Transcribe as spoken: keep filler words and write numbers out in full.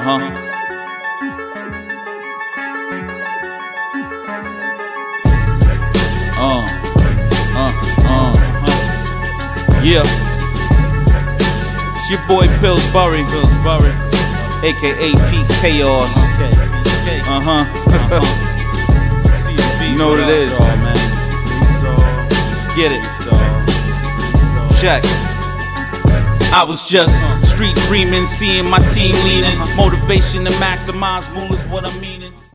Uh-huh. Uh, uh, uh, uh. Yeah. It's your boy Pillsbury, Pillsbury, aka Pete Chaos. Uh-huh. You know what it is. Let's get it. Check. I was just street dreaming, seeing my team leaning. Motivation to maximize mool is what I mean.